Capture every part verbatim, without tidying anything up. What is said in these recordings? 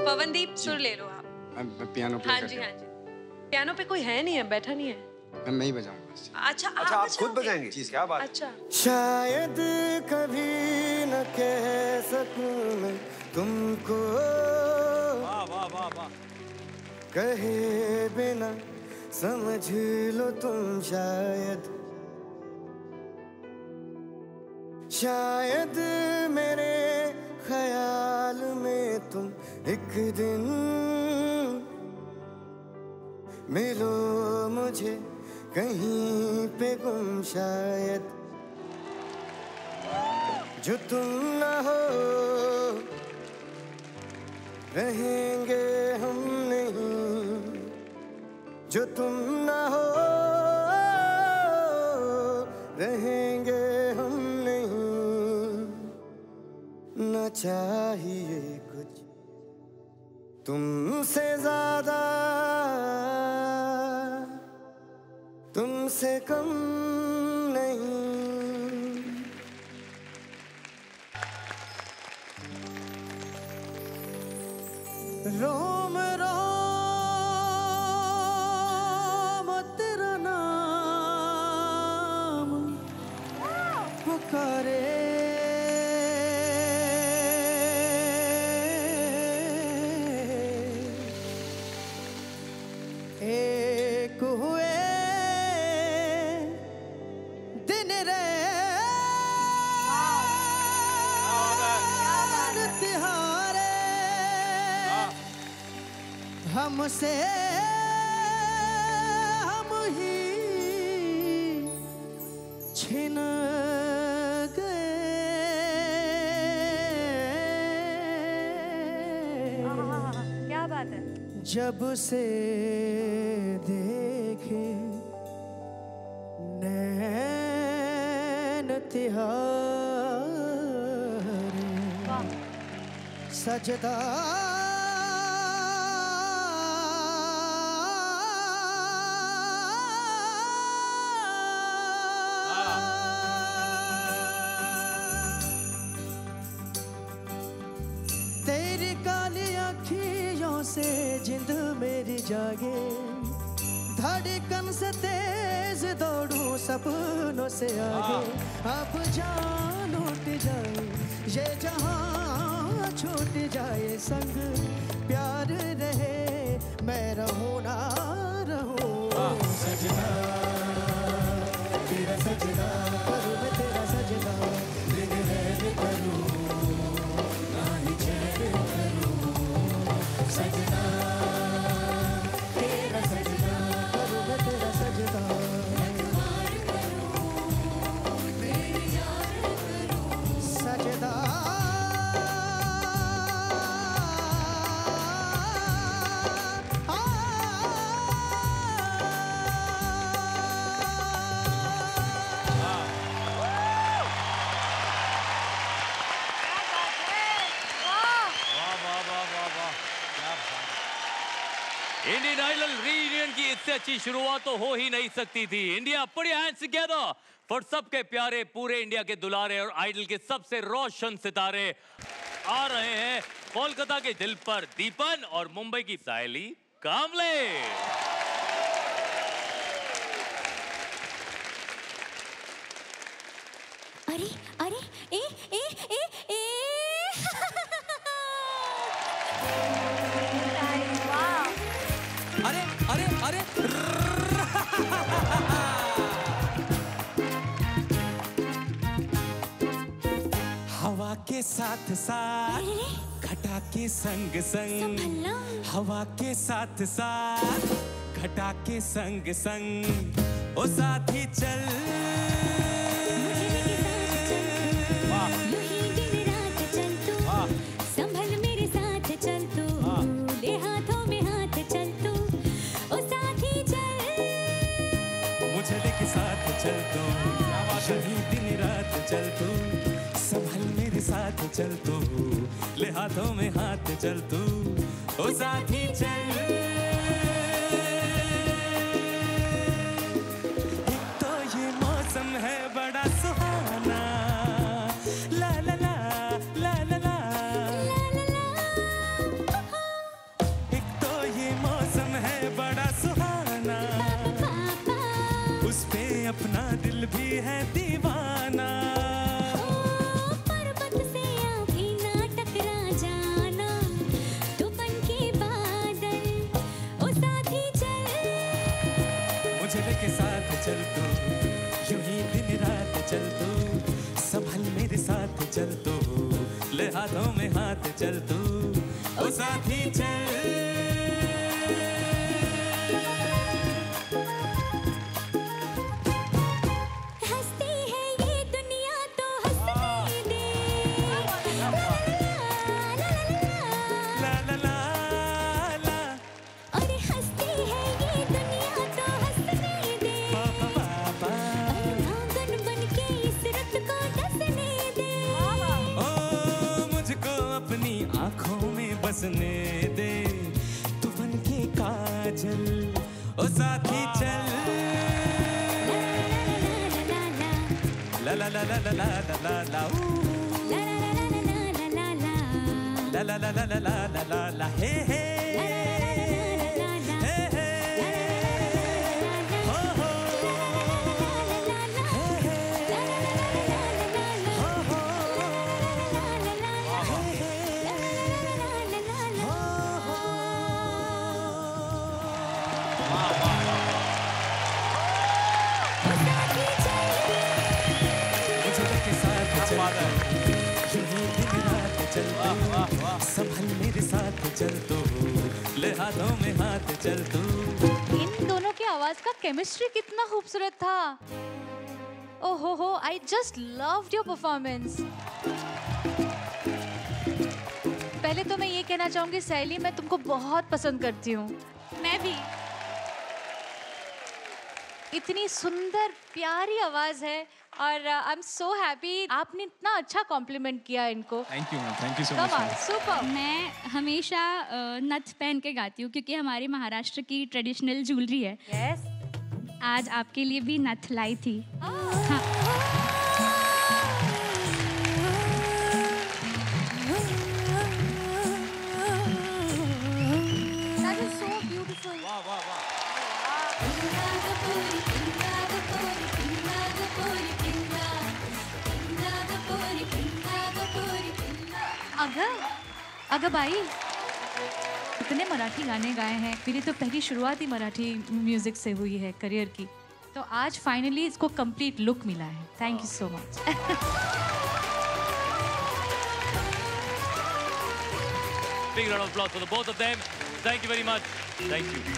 पवनदीप सुर ले लो आप। मैं पियानो प्ले हाँ जी हाँ जी। पियानो पे कोई है नहीं है, बैठा नहीं है। मैं मैं ही बजाऊंगा। अच्छा अच्छा आप खुद बजाएंगे? चीज क्या बात। अच्छा। शायद कभी न कह सकूं मैं तुमको, वाह वाह वाह वाह, कहे बिना समझ लो तुम शायद, शायद मेरे ख्याल में तुम एक दिन मिलो मुझे कहीं पे गुम शायद, जो तुम ना हो रहेंगे हम नहीं, जो तुम ना हो रहेंगे हम नहीं, न चाहिए कुछ तुमसे ज्यादा, तुमसे कम नहीं। रोम रोम तेरा नाम पुकारे, एक हुए दिन रात तिहारे, हमसे हम ही छिन गए, क्या बात है। जब से देखे नैन तिहारे, सजदा तेरी काली अखियों से जिंद मेरी जागे, धड़कन से तेज दौड़ूं सपनों से आगे, अब जान उठ जाए ये जहां छूट जाए, संग प्यार रहे मैं रहूं ना रहूं, सजना तेरा सजना करूं मैं तेरा सजना, दिन रैन करूं ना ही चैन करूं, सजना तेरा सजना करूं मैं तेरा सजना, सजदा इंडियन आइडल रीयूनियन की इससे अच्छी शुरुआत तो हो ही नहीं सकती थी। India put your hands together for सबके प्यारे पूरे इंडिया के दुलारे और आइडल के सबसे रोशन सितारे आ रहे हैं कोलकाता के दिल पर दीपन और मुंबई की सायली कामले। अरे अरे ए ए ए ए अरे अरे अरे हवा के साथ साथ घटा के संग संग, हवा के साथ साथ घटा के संग संग, ओ साथी चल संभल मेरे साथ चल तू, ले हाथों में हाथ चल तू, ओ साथी चल मुझे लेके साथ चल तू, कहीं दिन रात चल तू, संभल मेरे साथ चल तू, ले हाथों में हाथ चल तू, ओ साथी चल। एक तो ये मौसम है बड़ा सुहाना, ला ला ला ला ला ला, हाथों में हाथ चल तू ओ साथी चल। बसने दे तू बन के काजल ओ साथी चल। ला ला ला ला ला ला ला ला ला ला ला ला ला ला ला ला ला हे हे संभल मेरे साथ चल तू ले हाथों में हाथ चल तू। इन दोनों की आवाज का केमिस्ट्री कितना खूबसूरत था। ओहो हो, I just loved your performance. पहले तो मैं ये कहना चाहूंगी सैली, मैं तुमको बहुत पसंद करती हूँ। मैं भी। इतनी सुंदर प्यारी आवाज है और आई एम सो हैप्पी आपने इतना अच्छा कॉम्प्लीमेंट किया इनको। Thank you ma'am, thank you so much. Super. मैं हमेशा नथ पहन के गाती हूँ क्योंकि हमारी महाराष्ट्र की ट्रेडिशनल ज्वेलरी है। यस। आज आपके लिए भी नथ लाई थी। हाँ। That is so beautiful. वाह वाह वाह। अगर अगर भाई इतने मराठी गाने गाए हैं, मेरी तो पहली शुरुआत ही मराठी म्यूजिक से हुई है करियर की, तो आज फाइनली इसको कंप्लीट लुक मिला है। Thank you so much. Big round of applause for the both of them. Thank you very much. Thank you.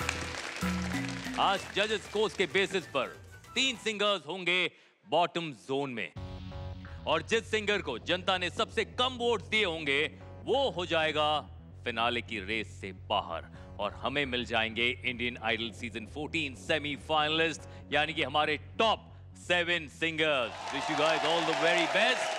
आज जजेस स्कोर्स के बेसिस पर तीन सिंगर्स होंगे बॉटम जोन में और जिस सिंगर को जनता ने सबसे कम वोट दिए होंगे वो हो जाएगा फिनाले की रेस से बाहर और हमें मिल जाएंगे Indian Idol season fourteen semifinalist यानी कि हमारे top seven singers. Wish you guys all the very best.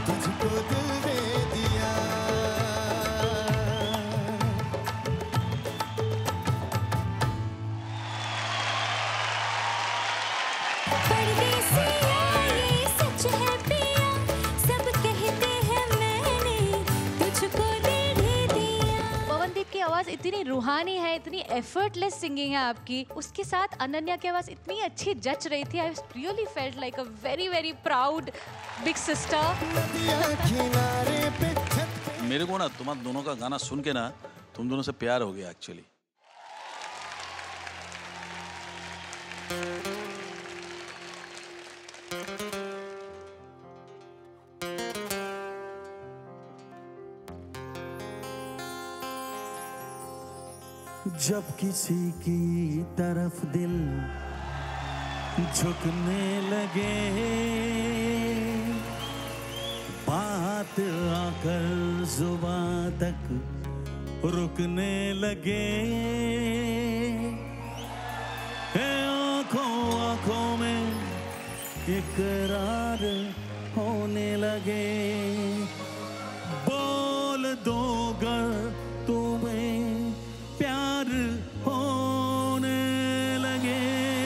तुझको दिल दे दिया। परदेसिया ये सच है पिया, सब कहते हैं मैंने तुझको दिल दे दिया। पवनदीप की आवाज इतनी रूहानी है, इतनी एफर्टलेस सिंगिंग है आपकी, उसके साथ अनन्या की आवाज इतनी अच्छी जच रही थी। I really felt like a very very proud big sister. मेरे को ना तुम्हारा दोनों का गाना सुन के ना तुम दोनों से प्यार हो गया एक्चुअली। जब किसी की तरफ दिल झुकने लगे, बात आकर जुबां तक रुकने लगे, आंखों आंखों में इकरार होने लगे, बोल दो गर तुम्हें प्यार होने लगे,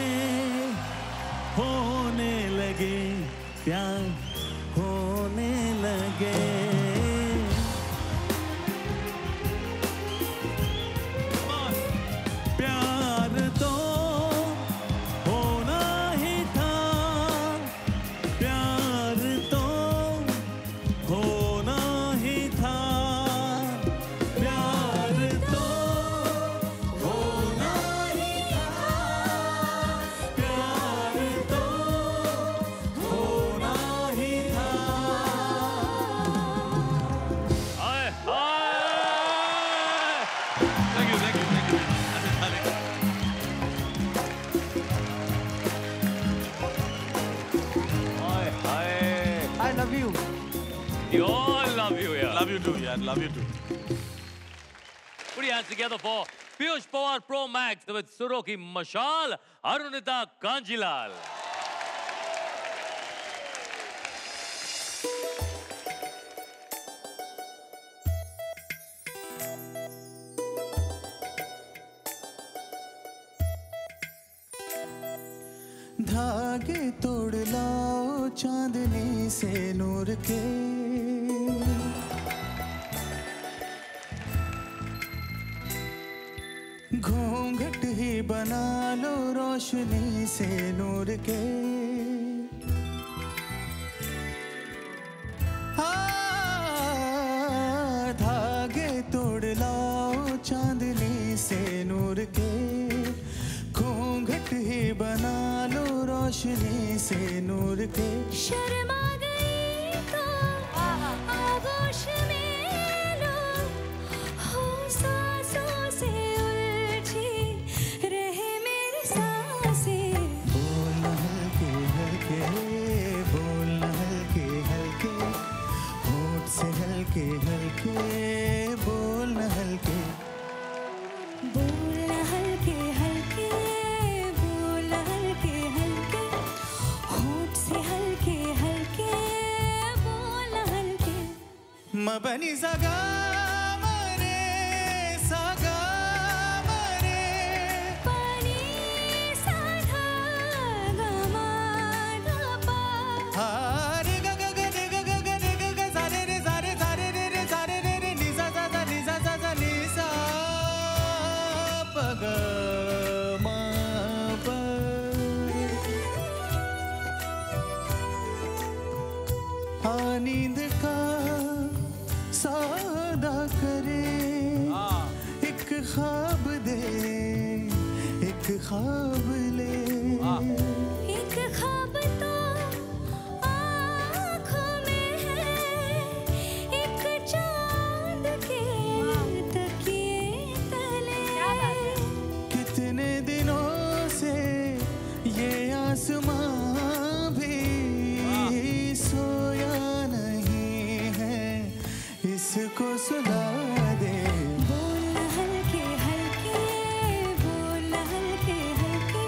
होने लगे प्यार होने लगे। प्यार तो होना ही था, प्यार तो होना ही था, प्यार तो होना ही था, प्यार तो होना ही था। हाय हाय। Thank you thank you thank you. हाय हाय। I love you. We all love you यार। लव यू टू यार, love you too. Put your hands together for Piyush Pawar Pro Max with सुरों की मशाल अरुणिता कांजीलाल। धागे तोड़ लाओ चांदनी से नूर के, घूंघट ही बना लो रोशनी से नूर के। हाँ, धागे तोड़ लाओ चांदनी से नूर के, घूंघट ही बना लो रोशनी से नूर के। शर्मा गई तो आगोश में लो, हो सांसों से उलझी रहे मेरी सांसें। बोलना हल्के हल्के, बोलना हल्के हल्के, होठ से हल्के हल्के, बोलना हल्के। बोलना हल्के हल्के, बोलना हल्के हल्के, होठ से हल्के हल्के, बोलना हल्के। मबनी सगा मरे सगा मरे, पानी सा था गमा गपा। हारे ग ग ग रे ग ग ग रे ग ग सारे रे सारे सारे रे रे सारे रे रे नि सा सा सा नि सा सा सा नि सा प ग म प। आ नींद का सौदा करे, एक ख्वाब दे एक ख्वाब ले। एक ख्वाब तो आँखों में है, एक चाँद के तकिए तले। कितने दिनों से ये आसमां भी सोया नहीं है, इसको सुला दे। बोलना हल्के हल्के, बोलना हल्के हल्के,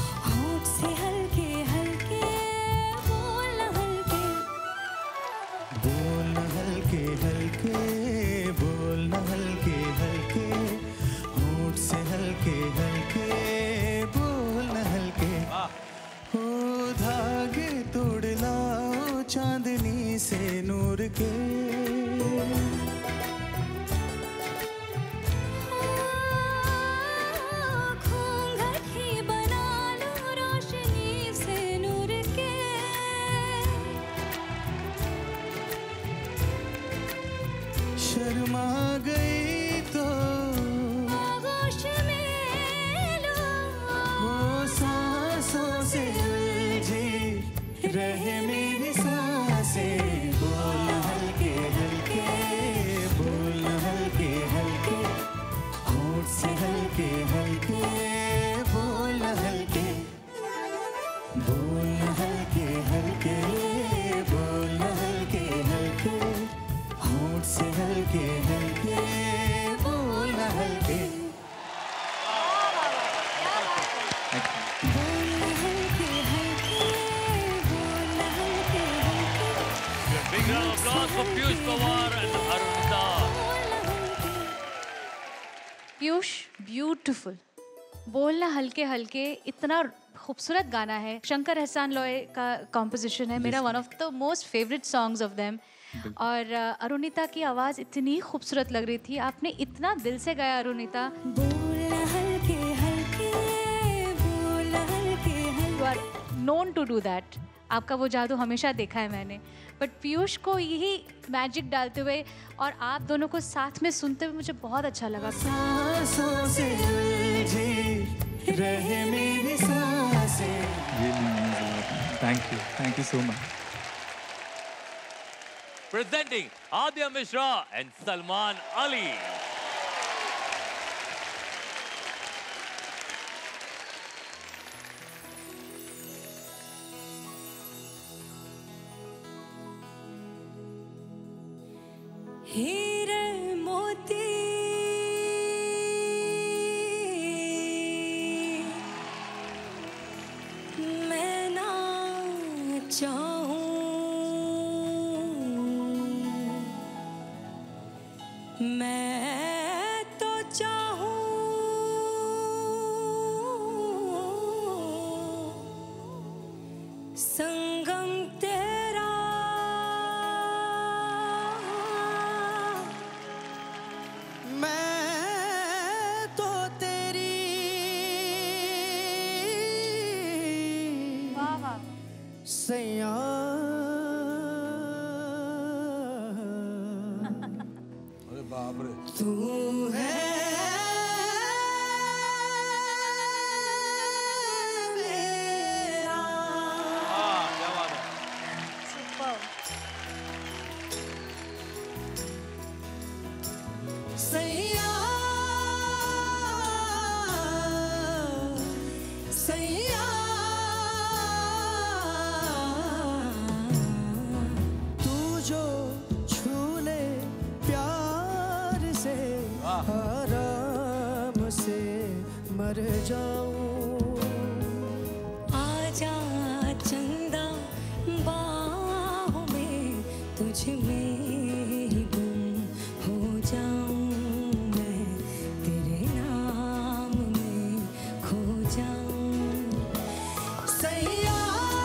होठ से हल्के हल्के, बोलना हल्के। बोलना हल्के हल्के, बोलना हल्के हल्के, होंठ से हल्के हल्के, बोलना हल्के। ओ धागे तोड़ लाओ चांदनी से नूर के, घूंघट ही बना लो रोशनी से नूर के, शर्मा गई तो आगोश में लो, वो सांसों से उलझी रहे मेरी सांसें। बोलना हल्के हल्के, बोलना हल्के हल्के, होंठ से हल्के हल्के, बोलना हल्के, बोलना हल्के हल्के, बोलना हल्के हल्के, होंठ से हल्के हल्के, बोलना हल्के। Big round of applause for Piyush Pawar and Arunita. Piyush beautiful, बोलना हल्के हल्के, इतना खूबसूरत गाना है। शंकर एहसान लॉय का कॉम्पोजिशन है, मेरा one of the most favourite songs of them. और अरुणिता की आवाज़ इतनी खूबसूरत लग रही थी, आपने इतना दिल से गाया अरुणिता। बोलना हल्के हल्के, बोलना हल्के हल्के। You are known to do that, आपका वो जादू हमेशा देखा है मैंने, बट पीयूष को यही मैजिक डालते हुए और आप दोनों को साथ में सुनते हुए मुझे बहुत अच्छा लगा। सांसों से उलझी रहे मेरी सांसें। Thank you, thank you so much. Presenting Adya Mishra and Salman Ali. हीरे मोती मैं ना चाहूं, मैं तो चाहूं संगम तेरा, मैं तो तेरी वाह वाह, सैया। अरे बाप रे, तू है मेरा। क्या बात है। सैया सैया, तू जो छू ले प्यार से, आराम से मर जाऊं। आजा चंदा बाहों में, तुझ में ही गुम हो जाऊं, मैं तेरे नाम में खो जाऊं। सैया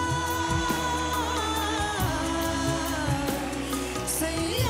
सैया,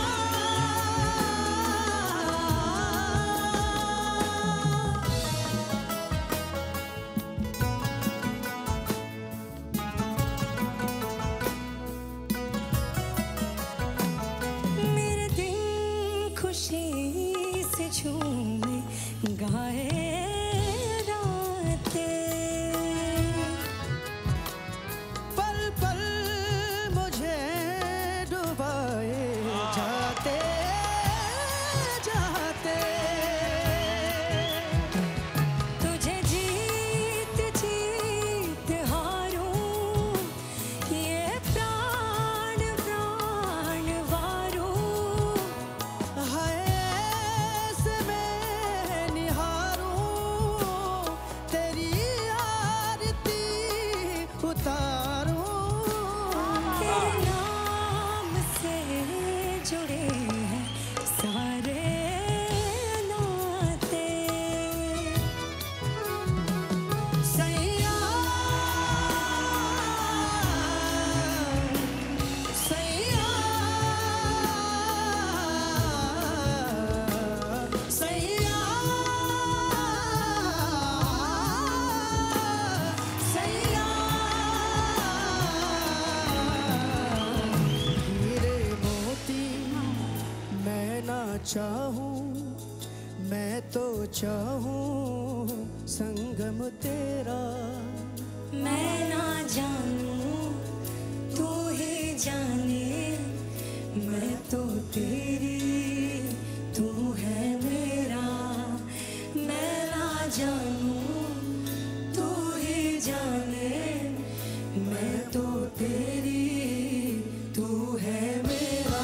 चाहूं, मैं तो चाहूं संगम तेरा। मैं ना जानूं तू ही जाने, मैं तो तेरी तू है मेरा। मैं ना जानूं तू ही जाने, मैं तो तेरी तू है मेरा।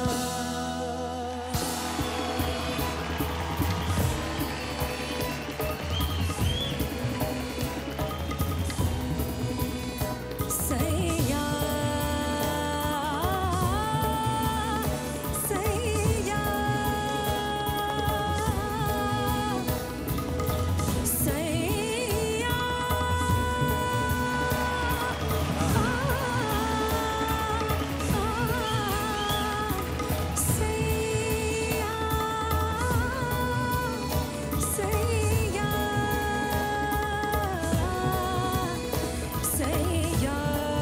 सैया सैया सैया सैया सैया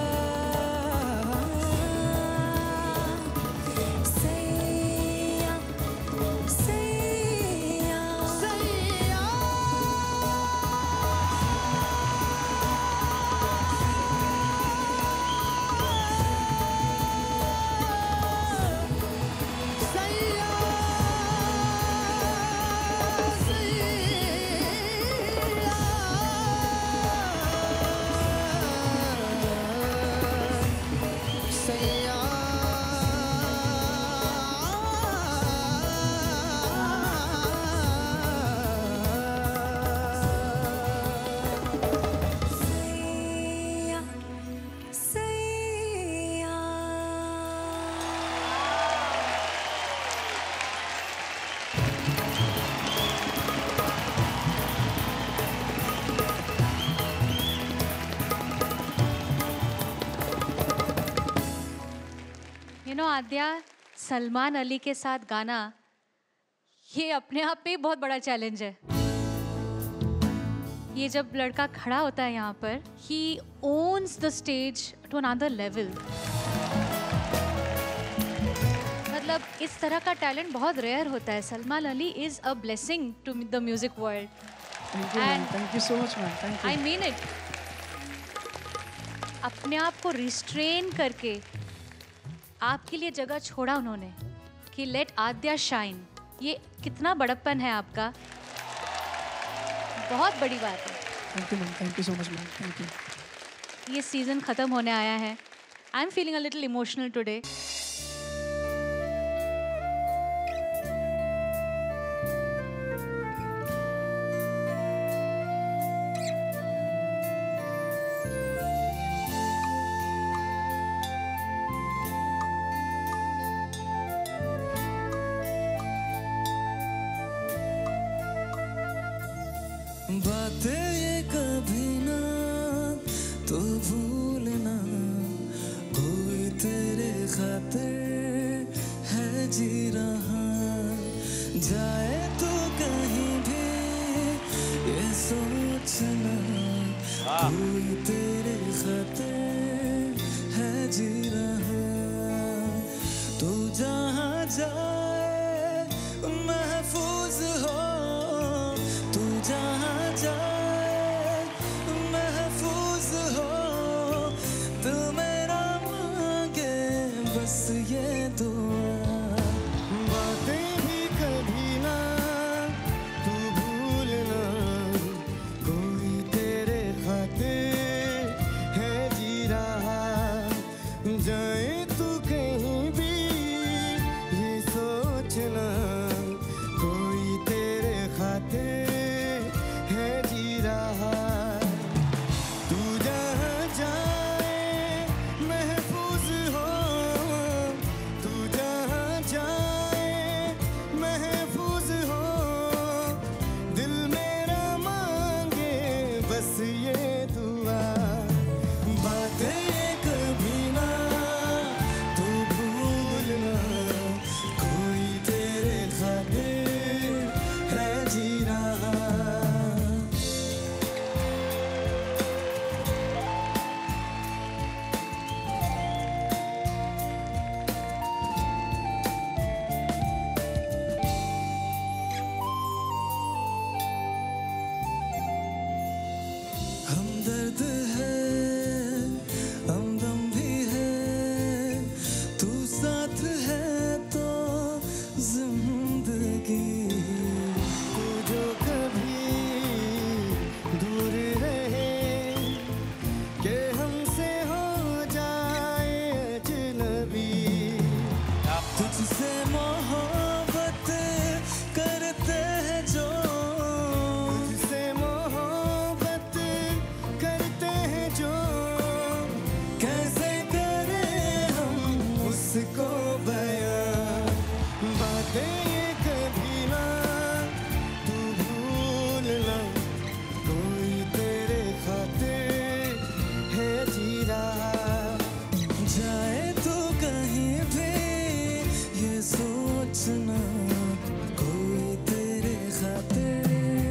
सैया सैया सैया यू नो आद्या, सलमान अली के साथ गाना ये अपने आप में बहुत बड़ा चैलेंज है। ये जब लड़का खड़ा होता है यहाँ पर, he owns the stage to another level. मतलब इस तरह का टैलेंट बहुत रेयर होता है। Salman Ali is a blessing to the music world. Thank you ma'am, thank you so much ma'am, thank I you. Mean it. अपने आप को रिस्ट्रेन करके आपके लिए जगह छोड़ा उन्होंने कि लेट आद्या शाइन। ये कितना बड़प्पन है आपका, बहुत बड़ी बात है। Thank you ma'am, thank you so much ma'am, thank you. ये सीजन खत्म होने आया है। I am feeling a little emotional today. बातें ये कभी ना तो भूलना, कोई तेरे खातिर है जी रहा। जाए तो कहीं भी ये सोचना, कोई तेरे खातिर है जी रहा। तू जहाँ जाए महफूज हो, तू जहाँ जाए महफूज हो। तू मेरा मांगे बस ये दुआ। बातें भी कभी ना तू भूलना, कोई तेरे खातिर है जी रहा। जाए तू कहीं भी ये सोचना, सुना कोई तेरे खातिर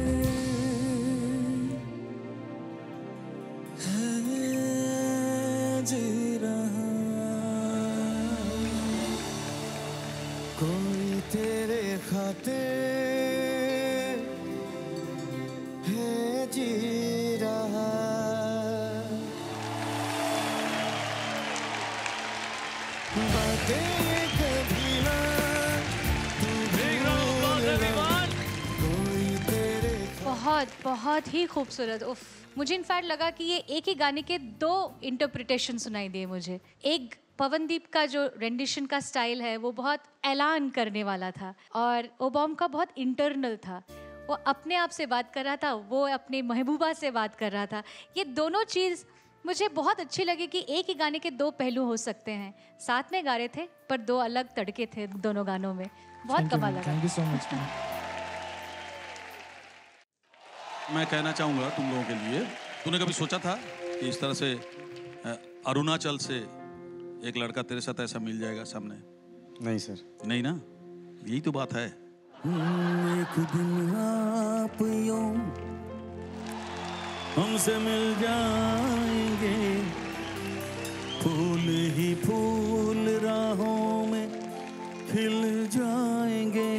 है जी रहा, कोई तेरे खातिर है जी रहा। बातें कभी ना तू भूलना, कोई तेरे बहुत बहुत ही खूबसूरत। उफ, मुझे इनफैक्ट लगा कि ये एक ही गाने के दो इंटरप्रिटेशन सुनाई दिए मुझे। एक पवनदीप का जो रेंडिशन का स्टाइल है वो बहुत ऐलान करने वाला था, और ओबॉम का बहुत इंटरनल था। वो अपने आप से बात कर रहा था, वो अपने महबूबा से बात कर रहा था। ये दोनों चीज़ मुझे बहुत अच्छी लगी कि एक ही गाने के दो पहलू हो सकते हैं। साथ में गा रहे थे पर दो अलग तड़के थे दोनों गानों में। बहुत कमाल लगा। Thank you so much. मैं कहना चाहूँगा तुम लोगों के लिए, तूने कभी सोचा था कि इस तरह से अ, अरुणाचल से एक लड़का तेरे साथ ऐसा मिल जाएगा सामने? नहीं सर। नहीं ना, यही तो बात है। एक दिन आप यूं हमसे मिल जाएंगे, फूल ही फूल राहों में खिल जाएंगे।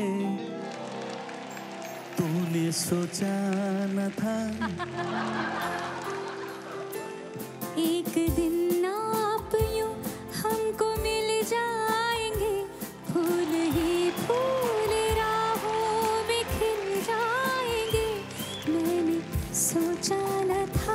तूने सोचा न था एक दिन आप यूं हमको मिल जाएंगे, फूल ही फूल राहों में खिल जाएंगे। मैंने सोचा न था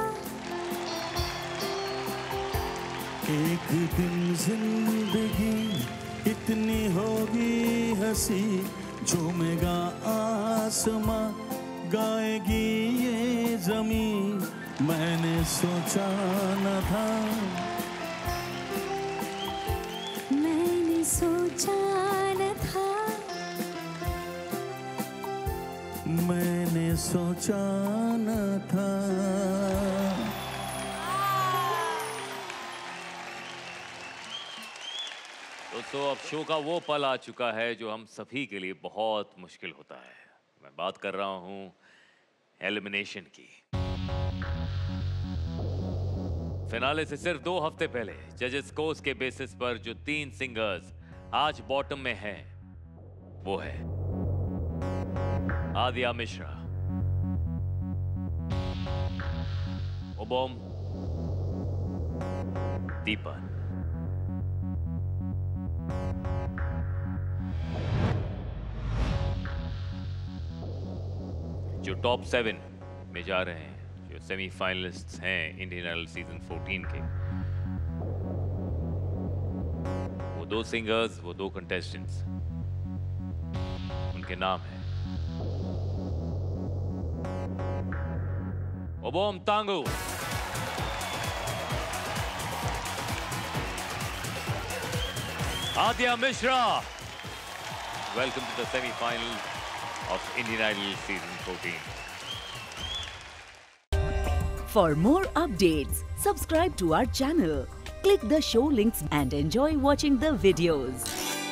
एक दिन जिंदगी इतनी होगी हंसी, झूमेगा आसमां गाएगी ये जमीन। मैंने सोचा न था, मैंने सोचा न था, मैंने सोचा न था। दोस्तों, अब शो का वो पल आ चुका है जो हम सभी के लिए बहुत मुश्किल होता है। मैं बात कर रहा हूं एलिमिनेशन की। फिनाले से सिर्फ दो हफ्ते पहले जजेस स्कोर्स के बेसिस पर जो तीन सिंगर्स आज बॉटम में हैं, वो है आदिया मिश्रा, ओबॉम, दीपन। जो टॉप सेवन में जा रहे हैं, जो सेमीफाइनलिस्ट्स हैं इंडियन आइडल सीजन फोर्टीन के, वो दो सिंगर्स, वो दो कंटेस्टेंट्स, उनके नाम हैं Obom Tangu, Adya Mishra. Welcome to the semifinal of Indian Idol season fourteen. For more updates, subscribe to our channel, click the show links and enjoy watching the videos.